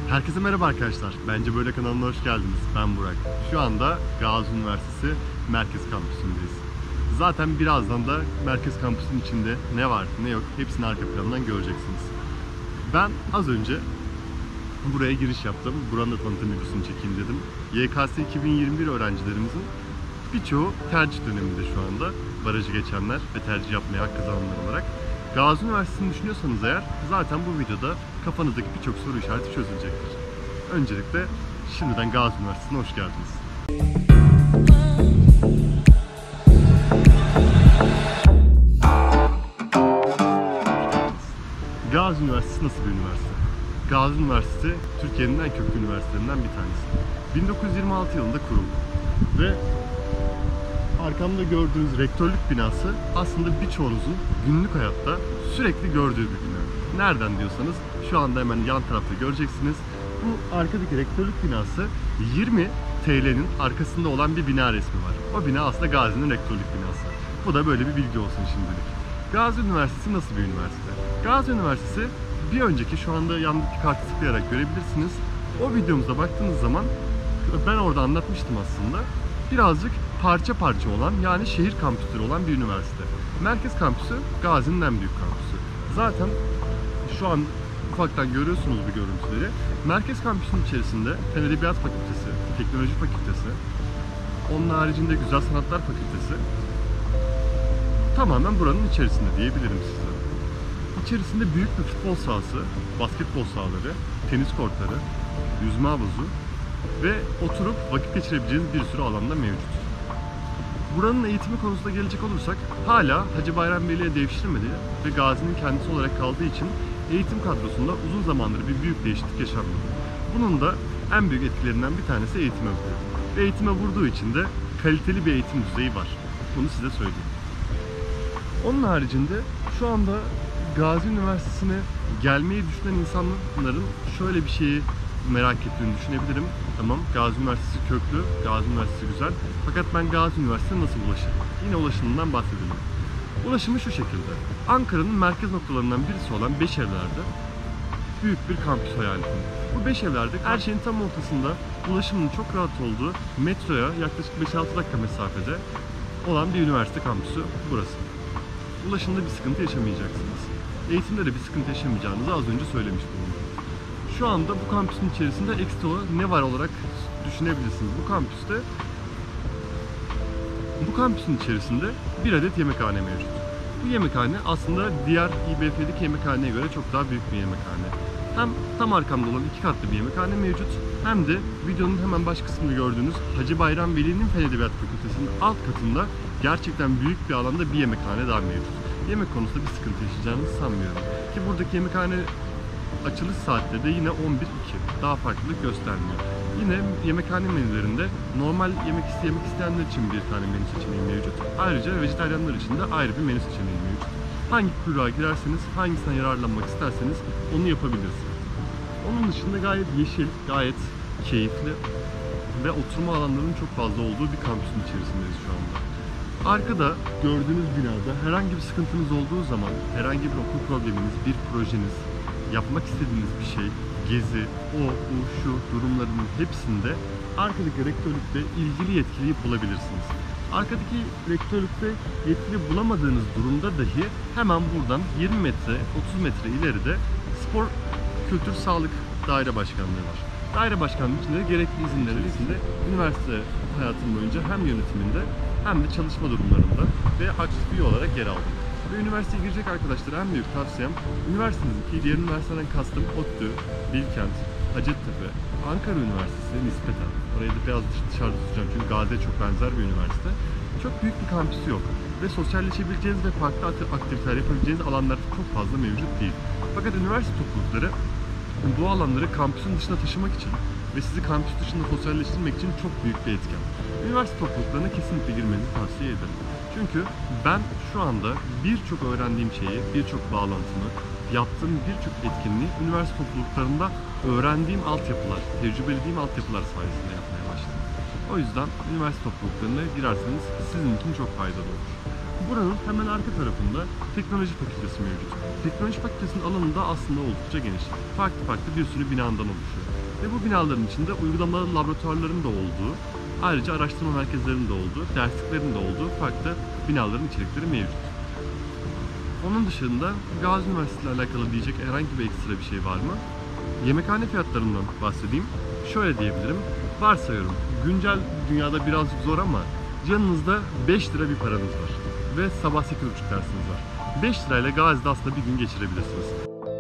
Herkese merhaba arkadaşlar. Bence Böyle kanalına hoş geldiniz. Ben Burak. Şu anda Gazi Üniversitesi Merkez Kampüsü'ndeyiz. Zaten birazdan da Merkez Kampüsü'nün içinde ne var ne yok hepsini arka planından göreceksiniz. Ben az önce buraya giriş yaptım. Buranın da tanıtım videosunu çekeyim dedim. YKS 2021 öğrencilerimizin birçoğu tercih döneminde şu anda. Barajı geçenler ve tercih yapmaya hak kazananlar olarak. Gazi Üniversitesi'ni düşünüyorsanız eğer zaten bu videoda kafanızdaki birçok soru işareti çözülecektir. Öncelikle şimdiden Gazi Üniversitesi'ne hoş geldiniz. Gazi Üniversitesi nasıl bir üniversite? Gazi Üniversitesi Türkiye'nin en köklü üniversitelerinden bir tanesi. 1926 yılında kuruldu ve arkamda gördüğünüz rektörlük binası aslında birçoğunuzun günlük hayatta sürekli gördüğü bir bina. Nereden diyorsanız şu anda hemen yan tarafta göreceksiniz. Bu arkadaki rektörlük binası 20 TL'nin arkasında olan bir bina resmi var. O bina aslında Gazi'nin rektörlük binası. Bu da böyle bir bilgi olsun şimdilik. Gazi Üniversitesi nasıl bir üniversite? Gazi Üniversitesi bir önceki, şu anda yandaki kartı tıklayarak görebilirsiniz. O videomuza baktığınız zaman ben orada anlatmıştım aslında. Birazcık parça parça olan, yani şehir kampüsleri olan bir üniversite. Merkez kampüsü Gazi'nin en büyük kampüsü. Zaten şu an ufaktan görüyorsunuz bu görüntüleri. Merkez kampüsünün içerisinde Fen Edebiyat Fakültesi, Teknoloji Fakültesi, onun haricinde Güzel Sanatlar Fakültesi tamamen buranın içerisinde diyebilirim size. İçerisinde büyük bir futbol sahası, basketbol sahaları, tenis kortları, yüzme havuzu ve oturup vakit geçirebileceğiniz bir sürü alanda mevcut. Buranın eğitimi konusuna gelecek olursak hala Hacı Bayram Veli'ye devşirmedi ve Gazi'nin kendisi olarak kaldığı için eğitim kadrosunda uzun zamandır bir büyük değişiklik yaşanmadı. Bunun da en büyük etkilerinden bir tanesi eğitime vuruyor. Ve eğitime vurduğu için de kaliteli bir eğitim düzeyi var. Bunu size söyleyeyim. Onun haricinde şu anda Gazi Üniversitesi'ne gelmeyi düşünen insanların şöyle bir şeyi merak ettiğini düşünebilirim. Tamam, Gazi Üniversitesi köklü, Gazi Üniversitesi güzel. Fakat ben Gazi Üniversitesi'ne nasıl ulaşırım? Yine ulaşımından bahsedelim. Ulaşımı şu şekilde. Ankara'nın merkez noktalarından birisi olan Beşevler'de büyük bir kampüs hayal edin. Bu Beşevler'de her şeyin tam ortasında ulaşımın çok rahat olduğu, metroya yaklaşık 5-6 dakika mesafede olan bir üniversite kampüsü burası. Ulaşımda bir sıkıntı yaşamayacaksınız. Eğitimde de bir sıkıntı yaşamayacağınızı az önce söylemiş bulundum. Şu anda bu kampüsün içerisinde ekstra ne var olarak düşünebilirsiniz. Bu kampüsün içerisinde bir adet yemekhane mevcut. Bu yemekhane aslında diğer İBF'deki yemekhaneye göre çok daha büyük bir yemekhane. Hem tam arkamda olan 2 katlı bir yemekhane mevcut, hem de videonun hemen baş kısmında gördüğünüz Hacı Bayram Veli'nin Fen Edebiyat Fakültesi'nin alt katında gerçekten büyük bir alanda bir yemekhane daha mevcut. Yemek konusunda bir sıkıntı yaşayacağınızı sanmıyorum. Ki buradaki yemekhane açılış saatleri de yine 11-2. Daha farklılık göstermiyor. Yine yemekhane menülerinde normal yemek isteyenler için bir tane menü seçeneği mevcut. Ayrıca vejetaryenler için de ayrı bir menü seçeneği mevcut. Hangi kuyruğa girerseniz, hangisine yararlanmak isterseniz onu yapabilirsiniz. Onun dışında gayet yeşil, gayet keyifli ve oturma alanlarının çok fazla olduğu bir kampüsün içerisindeyiz şu anda. Arkada gördüğünüz binada herhangi bir sıkıntınız olduğu zaman, herhangi bir okul probleminiz, bir projeniz, yapmak istediğiniz bir şey, gezi, bu, şu durumların hepsinde arkadaki rektörlükte ilgili yetkiliyi bulabilirsiniz. Arkadaki rektörlükte yetkili bulamadığınız durumda dahi hemen buradan 20 metre, 30 metre ileride Spor, Kültür, Sağlık Daire Başkanlığı var. Daire Başkanlığı içinde gerekli izinler içinde üniversite hayatım boyunca hem yönetiminde hem de çalışma durumlarında ve aktif üye olarak yer aldım. Ve üniversiteye girecek arkadaşlara en büyük tavsiyem, üniversitenizdeki diğer üniversiteden kastım ODTÜ, Bilkent, Hacettepe, Ankara Üniversitesi'ne nispeten. Orayı da biraz dışarıda tutacağım çünkü Gazi'ye çok benzer bir üniversite. Çok büyük bir kampüsü yok ve sosyalleşebileceğiniz ve farklı aktiviteler yapabileceğiniz alanlar çok fazla mevcut değil. Fakat üniversite toplulukları bu alanları kampüsün dışına taşımak için ve sizi kampüs dışında sosyalleştirmek için çok büyük bir etken. Üniversite topluluklarına kesinlikle girmenizi tavsiye ederim. Çünkü ben şu anda birçok öğrendiğim şeyi, birçok bağlantımı, yaptığım birçok etkinliği üniversite topluluklarında öğrendiğim altyapılar, tecrübelediğim altyapılar sayesinde yapmaya başladım. O yüzden üniversite topluluklarına girerseniz sizin için çok faydalı olur. Buranın hemen arka tarafında teknoloji fakültesi mevcut. Teknoloji fakültesinin alanı da aslında oldukça geniş. Farklı farklı bir sürü binadan oluşuyor. Ve bu binaların içinde uygulamalı laboratuvarların da olduğu, ayrıca araştırma merkezlerinin de olduğu, dersliklerin de olduğu farklı binaların içerikleri mevcut. Onun dışında Gazi Üniversitesi ile alakalı diyecek herhangi bir ekstra bir şey var mı? Yemekhane fiyatlarından bahsedeyim. Şöyle diyebilirim. Varsayıyorum güncel dünyada birazcık zor ama yanınızda 5 lira bir paranız var. Ve sabah 8.30 dersiniz var. 5 lirayla Gazi'de aslında bir gün geçirebilirsiniz.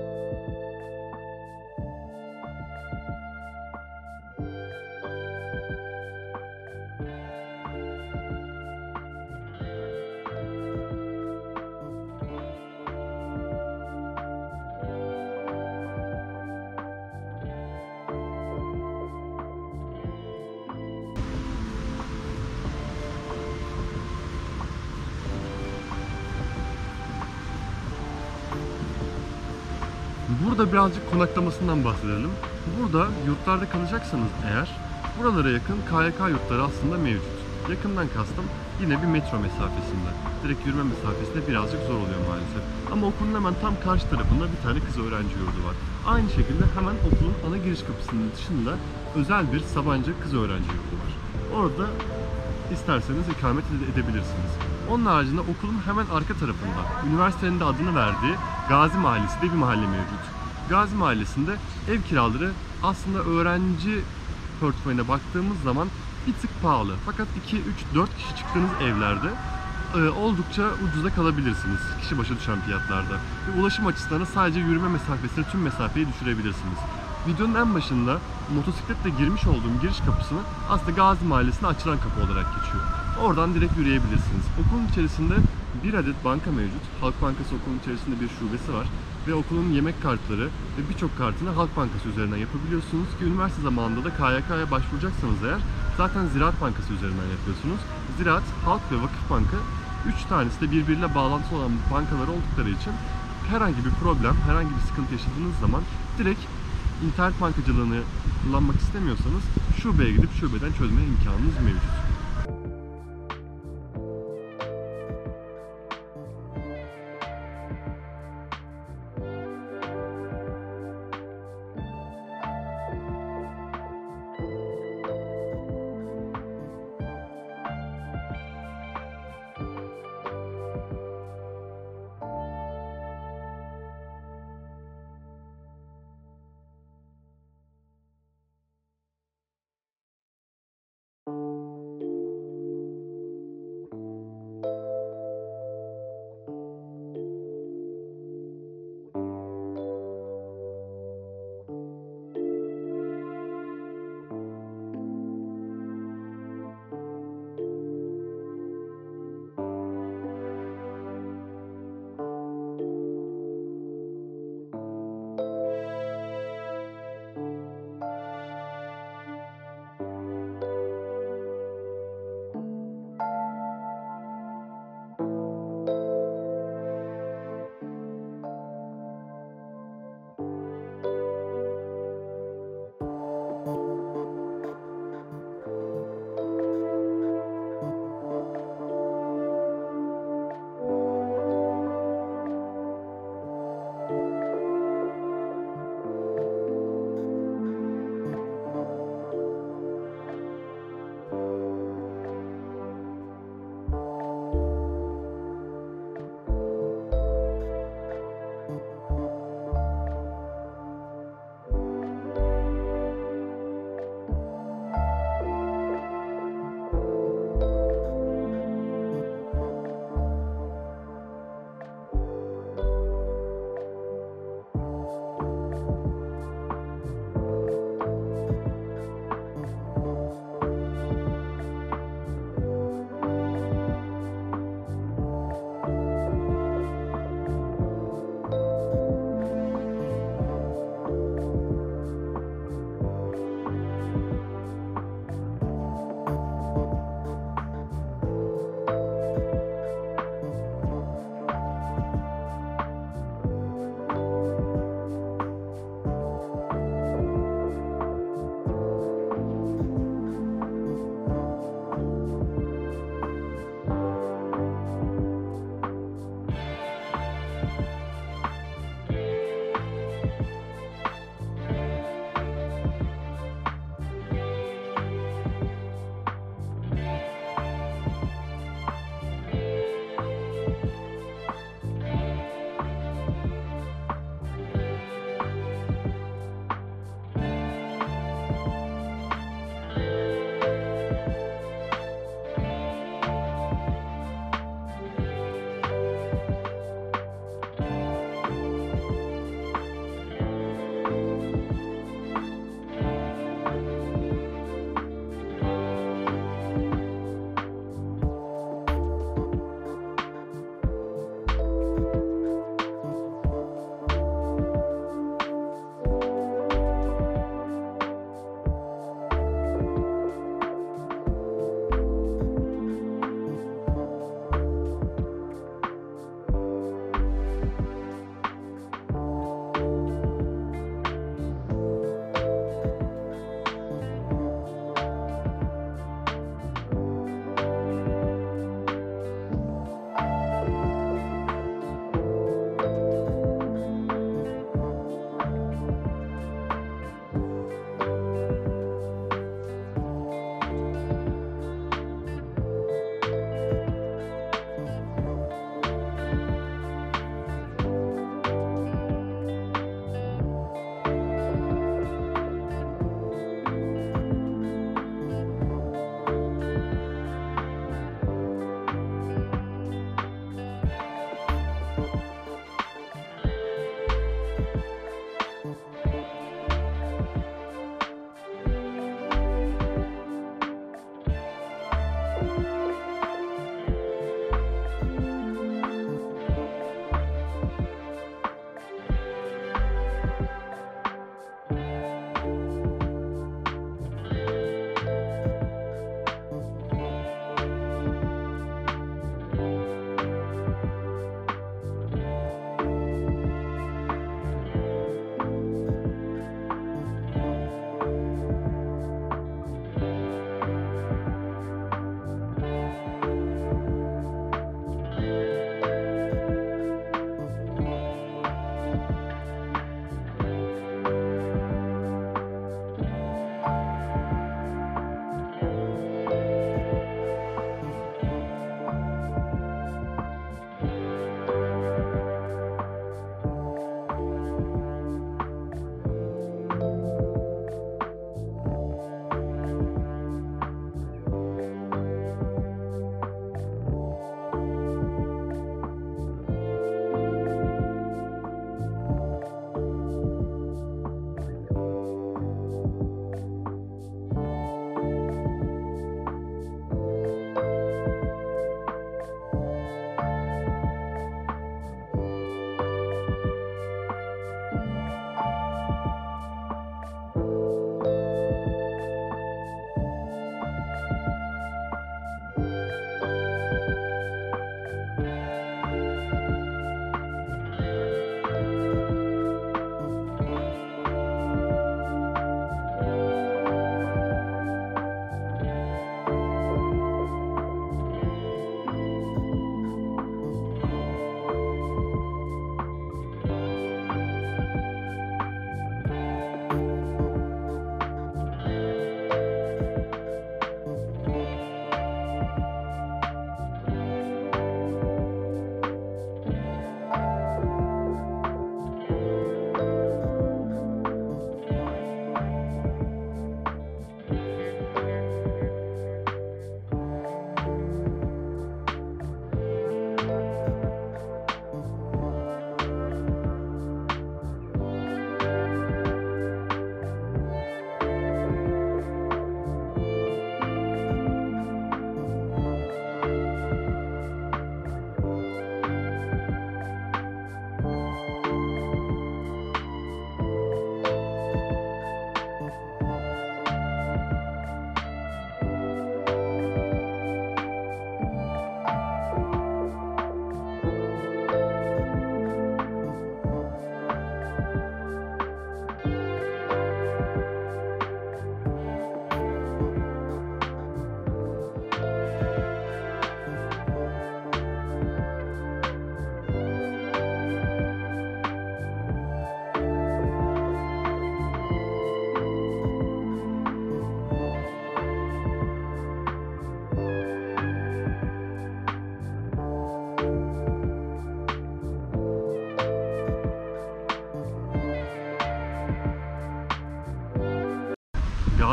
Burada birazcık konaklamasından bahsedelim. Burada yurtlarda kalacaksanız eğer, buralara yakın KYK yurtları aslında mevcut. Yakından kastım yine bir metro mesafesinde. Direkt yürüme mesafesinde birazcık zor oluyor maalesef. Ama okulun hemen tam karşı tarafında bir tane kız öğrenci yurdu var. Aynı şekilde hemen okulun ana giriş kapısının dışında özel bir Sabancı kız öğrenci yurdu var. Orada isterseniz ikamet edebilirsiniz. Onun haricinde okulun hemen arka tarafında üniversitenin de adını verdiği Gazi Mahallesi diye bir mahalle mevcut. Gazi Mahallesi'nde ev kiraları aslında öğrenci portföyüne baktığımız zaman bir tık pahalı. Fakat 2, 3, 4 kişi çıktığınız evlerde oldukça ucuza kalabilirsiniz kişi başı düşen fiyatlarda. Ve ulaşım açısından sadece yürüme mesafesini tüm mesafeyi düşürebilirsiniz. Videonun en başında motosikletle girmiş olduğum giriş kapısını aslında Gazi Mahallesi'ne açılan kapı olarak geçiyor. Oradan direkt yürüyebilirsiniz. Okulun içerisinde bir adet banka mevcut. Halk Bankası okulun içerisinde bir şubesi var. Ve okulun yemek kartları ve birçok kartını Halk Bankası üzerinden yapabiliyorsunuz ki üniversite zamanında da KYK'ya başvuracaksanız eğer zaten Ziraat Bankası üzerinden yapıyorsunuz. Ziraat, Halk ve Vakıfbanka 3 tanesi de birbiriyle bağlantılı olan bankalar oldukları için herhangi bir problem, herhangi bir sıkıntı yaşadığınız zaman direkt internet bankacılığını kullanmak istemiyorsanız şubeye gidip şubeden çözme imkanınız mevcut.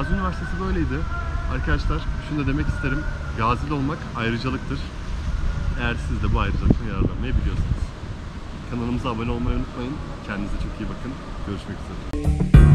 Gazi Üniversitesi böyleydi. Arkadaşlar şunu da demek isterim. Gazi'de olmak ayrıcalıktır. Eğer siz de bu ayrıcalıktan yararlanmayı biliyorsanız. Kanalımıza abone olmayı unutmayın. Kendinize çok iyi bakın. Görüşmek üzere.